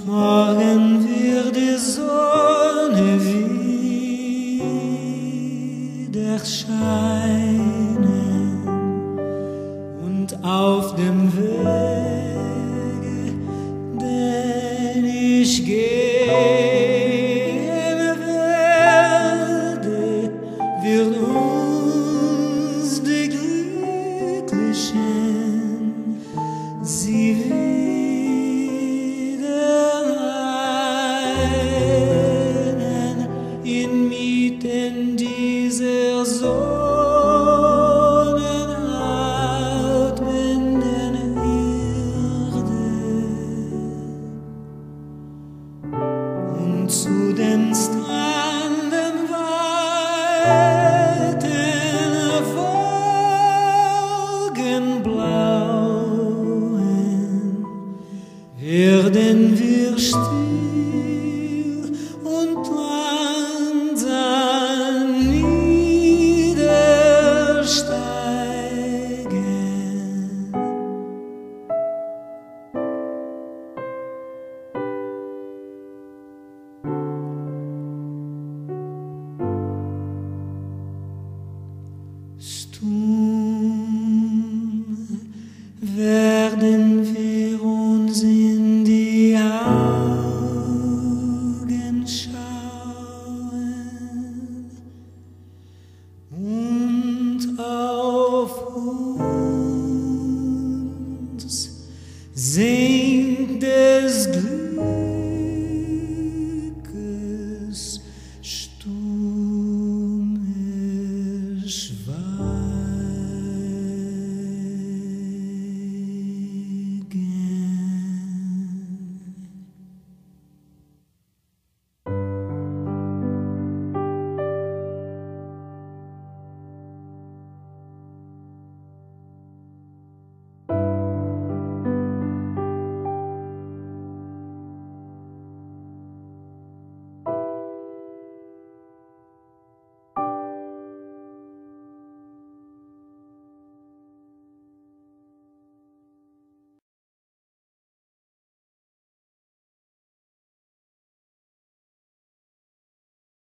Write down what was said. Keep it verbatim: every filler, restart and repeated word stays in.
Morgen wird die Sonne wieder scheinen und auf dem Wege, den ich gehen werde, wird uns die Glücklichen sie inmitten dieser sonnenatmenden Erde und zu den Stranden weiten Wolkenblauen werden wir still und langsam niedersteigen. Stumm werden wir uns in die Augen schauen und auf uns sehen.